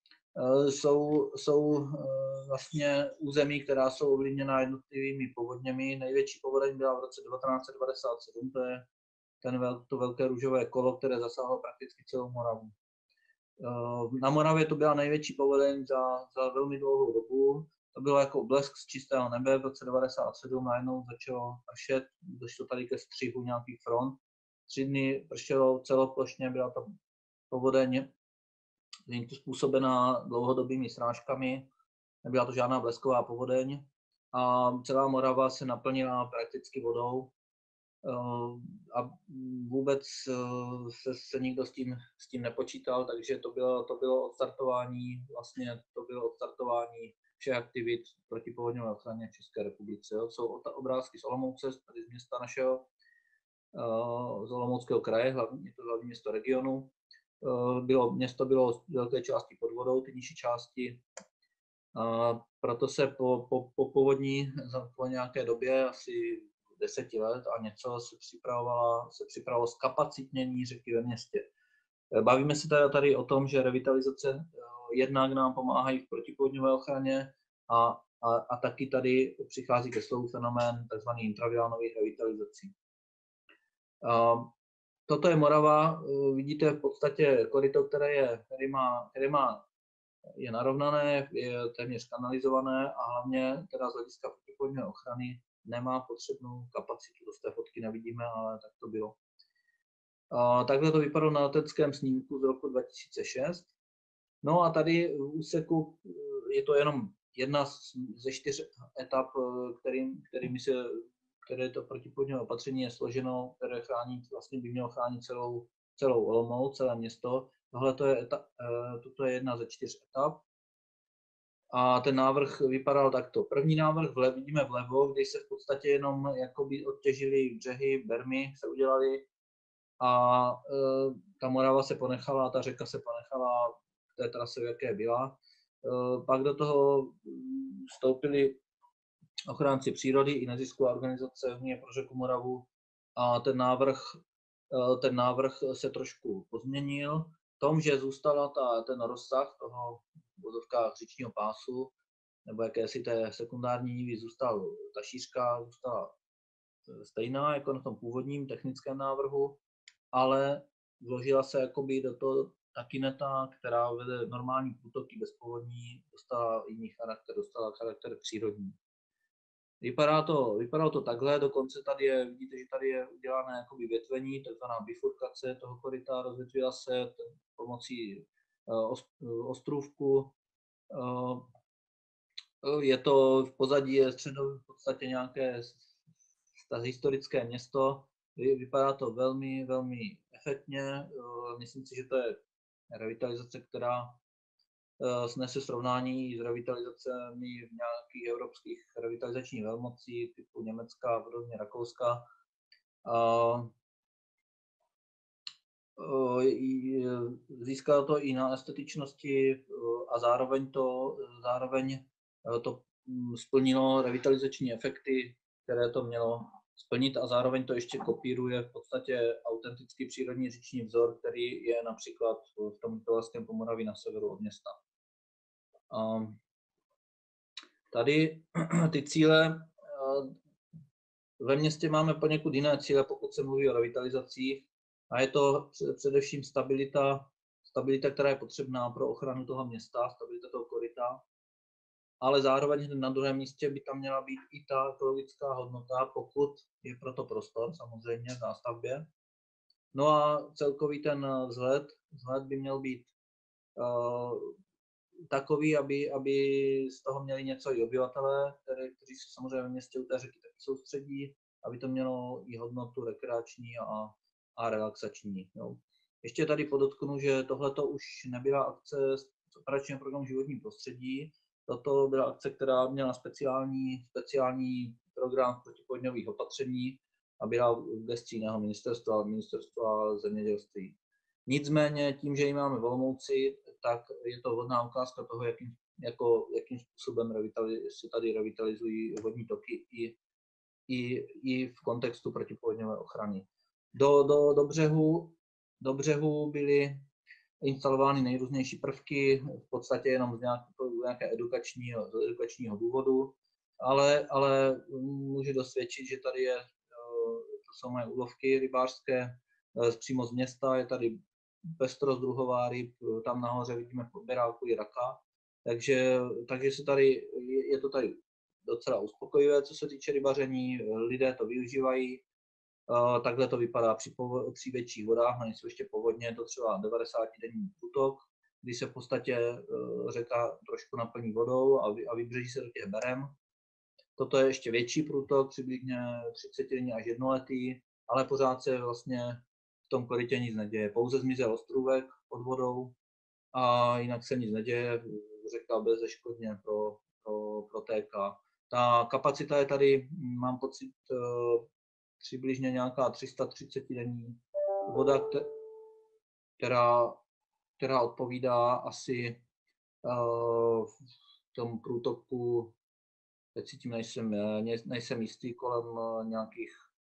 jsou vlastně území, která jsou ovlivněna jednotlivými povodněmi. Největší povodeň byla v roce 1997, to je to velké růžové kolo, které zasáhlo prakticky celou Moravu. Na Moravě to byla největší povodeň za velmi dlouhou dobu. To bylo jako blesk z čistého nebe. V roce 1997 najednou začalo pršet, došlo tady ke střihu nějakých front. 3 dny pršelo celoplošně, byla to povodeň způsobená dlouhodobými srážkami, nebyla to žádná blesková povodeň a celá Morava se naplnila prakticky vodou a vůbec se nikdo s tím nepočítal, takže to bylo odstartování všech aktivit protipovodňové ochraně v České republice. Jsou obrázky z Olomouce, tady z města našeho, z Olomouckého kraje, je to hlavní město regionu. Město bylo z velké části pod vodou, ty nižší části. Proto se po povodní po nějaké době, asi 10 let a něco, se připravovalo zkapacitnění řeky ve městě. Bavíme se tady o tom, že revitalizace jednak nám pomáhají v protipovodňové ochraně a taky tady přichází ke slovu fenomén tzv. Intraviánových revitalizací. Toto je Morava, vidíte v podstatě koryto, které je narovnané, je téměř kanalizované a hlavně teda z hlediska protipovodňové ochrany nemá potřebnou kapacitu. Z té fotky nevidíme, ale tak to bylo. Takhle to vypadalo na leteckém snímku z roku 2006. No a tady v úseku je to jenom jedna ze 4 etap, které to protipovodňové opatření je složeno, které vlastně by mělo chránit celou Olomouc, celé město. Toto je jedna ze 4 etap. A ten návrh vypadal takto. První návrh vidíme vlevo, kde se v podstatě jenom jakoby odtěžily břehy, bermy se udělaly a ta Morava se ponechala, ta řeka se ponechala v té trase, v jaké byla. Pak do toho vstoupili ochránci přírody i nezisková organizace Unie pro řeku Moravu a ten návrh se trošku pozměnil v tom, že zůstala ten rozsah toho v vozovkách říčního pásu, nebo jakési té sekundární nivy ta šířka zůstala stejná jako na tom původním technickém návrhu, ale vložila se jakoby do toho ta kineta, která vede normální průtoky bezpovodní, dostala jiný charakter, dostala charakter přírodní. Vypadalo to takhle, dokonce tady vidíte, že tady je udělané jakoby větvení, takzvaná bifurkace toho koryta, rozvětvila se pomocí ostrůvku. Je to v pozadí, je středově v podstatě nějaké historické město. Vypadá to velmi, velmi efektně. Myslím si, že to je revitalizace, která snese srovnání s revitalizacemi v nějakých evropských revitalizačních velmocí typu Německa a podobně Rakouska. Získalo to i na estetičnosti a zároveň to splnilo revitalizační efekty, které to mělo splnit, a zároveň to ještě kopíruje v podstatě autentický přírodní říční vzor, který je například v tom Litovelském Pomoraví na severu od města. Tady ty cíle, ve městě máme poněkud jiné cíle, pokud se mluví o revitalizacích, a je to především stabilita, která je potřebná pro ochranu toho města, stabilita toho koryta, ale zároveň na druhém místě by tam měla být i ta ekologická hodnota, pokud je pro to prostor, samozřejmě v nástavbě. No a celkový ten vzhled by měl být takový, aby z toho měli něco i obyvatelé, kteří se samozřejmě ve městě u té řeky taky soustředí, aby to mělo i hodnotu rekreační a relaxační. Jo. Ještě tady podotknu, že tohleto už nebyla akce z operačního programu Životní prostředí. Toto byla akce, která měla speciální program protipovodňových opatření a byla v gesci jiného ministerstva zemědělství. Nicméně tím, že ji máme v Olomouci, tak je to vhodná ukázka toho, jakým způsobem se tady revitalizují vodní toky i v kontextu protipovodňové ochrany. Do břehu byly instalovány nejrůznější prvky, v podstatě jenom z nějaké edukačního důvodu, ale můžu dosvědčit, že tady to jsou moje úlovky rybářské přímo z města, je tady pestrost druhová ryb, tam nahoře vidíme podběrálku i raka, takže je to tady docela uspokojivé, co se týče rybaření, lidé to využívají. Takhle to vypadá při větších vodách, nejsou ještě povodně, je to třeba 90-denní průtok, kdy se v podstatě řeka trošku naplní vodou a vybřeží se do těch berem. Toto je ještě větší průtok, přibližně 30 až 1 letý, ale pořád se vlastně v tom korytě nic neděje. Pouze zmizel ostrůvek pod vodou a jinak se nic neděje, řeka bezeškodně protéká. Ta kapacita je tady, mám pocit, přibližně nějaká 330denní voda, která odpovídá asi v tom průtoku, teď si tím nejsem jistý, kolem nějakých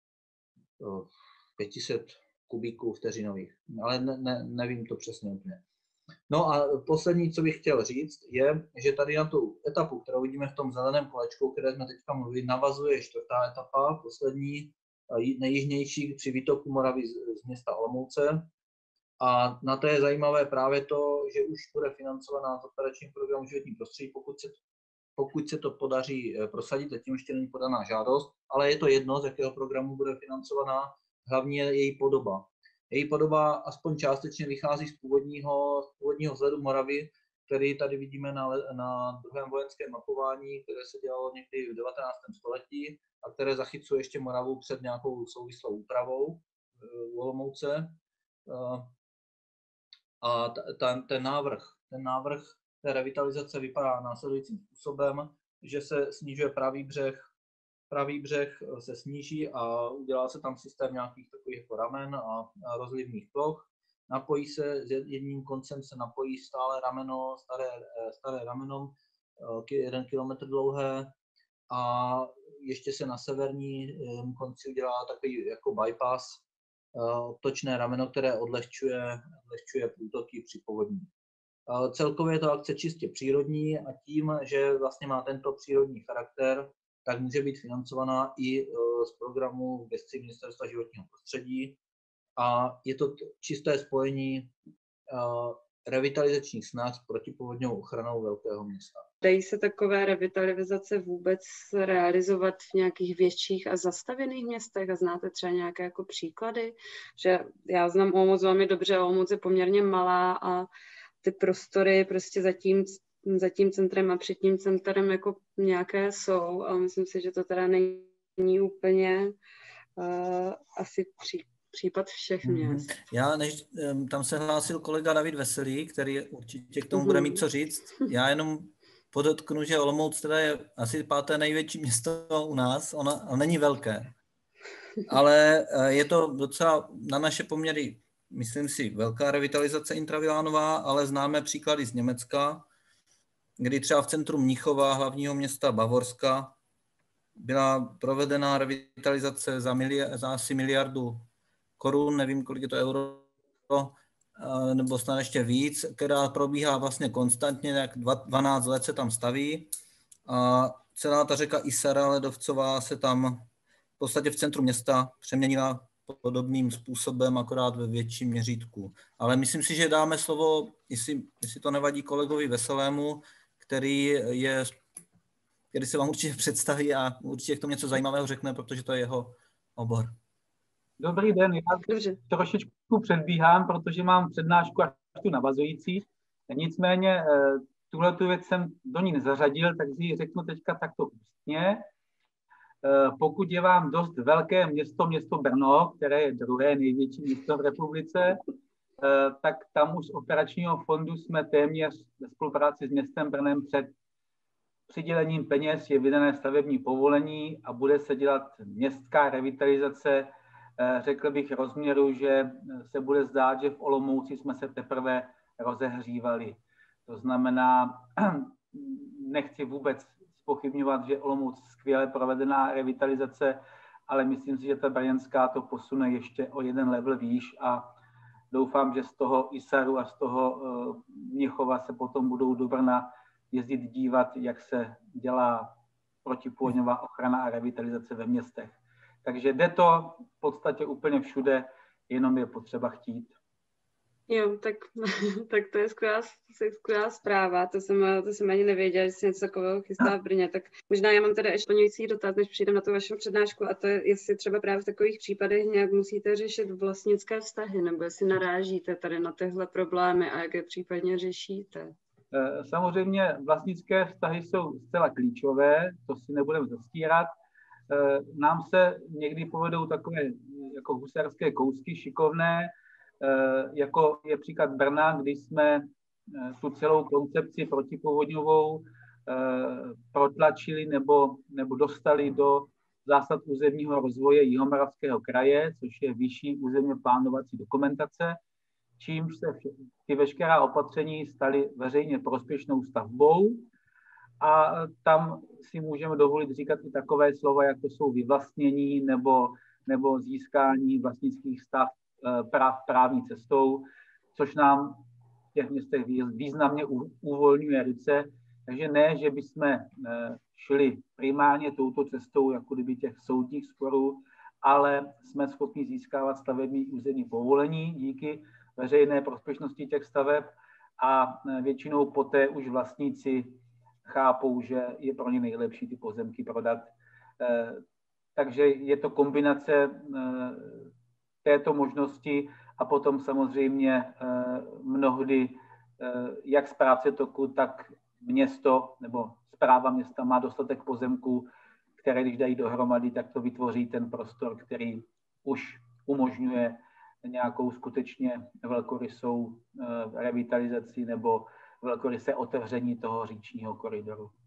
500 kubíků vteřinových, ale nevím to přesně úplně. No a poslední, co bych chtěl říct, je, že tady na tu etapu, kterou vidíme v tom zeleném kolečku, o které jsme teďka mluvili, navazuje 4. etapa, poslední, nejjižnější při výtoku Moravy z města Olomouce. A na to je zajímavé právě to, že už bude financovaná z operačního programu Životní prostředí, pokud se to podaří prosadit, zatím ještě není podaná žádost, ale je to jedno, z jakého programu bude financovaná, hlavně její podoba. Její podoba aspoň částečně vychází z původního vzhledu Moravy, který tady vidíme na druhém vojenském mapování, které se dělalo někdy v 19. století a které zachycuje ještě Moravu před nějakou souvislou úpravou v Olomouce. A ten návrh té revitalizace vypadá následujícím způsobem, že se snižuje pravý břeh se sníží a udělá se tam systém nějakých takových jako ramen a rozlivných ploch. Napojí se, s jedním koncem se napojí stále rameno, staré rameno, 1 kilometr dlehké, a ještě se na severní konci udělá takový jako bypass, obtočné rameno, které odlehčuje průtoky při povodní. Celkově je to akce čistě přírodní a tím, že vlastně má tento přírodní charakter, tak může být financovaná i z programu v gesci Ministerstva životního prostředí a je to čisté spojení revitalizačních snah s protipovodňovou ochranou velkého města. Dají se takové revitalizace vůbec realizovat v nějakých větších a zastavěných městech a znáte třeba nějaké jako příklady? Že já znám Olomouc velmi dobře, Olomouc je poměrně malá a ty prostory prostě za tím centrem a před tím centrem jako nějaké jsou, ale myslím si, že to teda není úplně asi případ všech měst. Tam se hlásil kolega David Veselý, který určitě k tomu bude mít co říct. Já jenom podotknu, že Olomouc teda je asi 5. největší město u nás, ono není velké, ale je to docela na naše poměry, myslím si, velká revitalizace intravilánová, ale známe příklady z Německa, kdy třeba v centru Mnichova, hlavního města Bavorska, byla provedena revitalizace za asi miliardu korun, nevím, kolik je to euro, nebo snad ještě víc, která probíhá vlastně konstantně, jak 12 let se tam staví. A celá ta řeka Isara ledovcová se tam v podstatě v centru města přeměnila podobným způsobem, akorát ve větším měřítku. Ale myslím si, že dáme slovo, jestli to nevadí, kolegovi Veselému, který se vám určitě představí a určitě k tomu něco zajímavého řekne, protože to je jeho obor. Dobrý den, já trošičku předbíhám, protože mám přednášku až tu navazující. Nicméně tuhletu věc jsem do ní nezařadil, takže ji řeknu teďka takto ústně. Pokud je vám dost velké město Brno, které je druhé největší město v republice, tak tam už z operačního fondu jsme téměř ve spolupráci s městem Brnem před přidělením peněz je vydané stavební povolení a bude se dělat městská revitalizace, řekl bych rozměru, že se bude zdát, že v Olomouci jsme se teprve rozehřívali. To znamená, nechci vůbec zpochybňovat, že Olomouc skvěle provedená revitalizace, ale myslím si, že ta brněnská to posune ještě o jeden level výš a doufám, že z toho Isaru a z toho Mnichova se potom budou do Brna jezdit dívat, jak se dělá protipovodňová ochrana a revitalizace ve městech. Takže jde to v podstatě úplně všude, jenom je potřeba chtít. Jo, tak to je skvělá zpráva, to jsem ani nevěděla, že se něco takového chystá v Brně, tak možná já mám teda ještě doplňující dotaz, než přijdem na tu vaši přednášku, a to je, jestli třeba právě v takových případech nějak musíte řešit vlastnické vztahy, nebo jestli narážíte tady na tyhle problémy a jak je případně řešíte. Samozřejmě vlastnické vztahy jsou zcela klíčové, to si nebudeme zastírat. Nám se někdy povedou takové jako husarské kousky šikovné, jako je příklad Brna, kdy jsme tu celou koncepci protipovodňovou protlačili nebo dostali do zásad územního rozvoje Jihomoravského kraje, což je vyšší územně plánovací dokumentace, čímž se ty veškerá opatření staly veřejně prospěšnou stavbou. A tam si můžeme dovolit říkat i takové slova, jako jsou vyvlastnění nebo získání vlastnických práv právní cestou, což nám v těch městech významně uvolňuje ruce. Takže ne, že bychom šli primárně touto cestou, jako kdyby těch soudních sporů, ale jsme schopni získávat stavební územní povolení díky veřejné prospěšnosti těch staveb a většinou poté už vlastníci chápou, že je pro ně nejlepší ty pozemky prodat. Takže je to kombinace této možnosti a potom samozřejmě mnohdy jak správce toku, tak město nebo správa města má dostatek pozemků, které když dají dohromady, tak to vytvoří ten prostor, který už umožňuje nějakou skutečně velkorysou revitalizaci nebo velkorysé otevření toho říčního koridoru.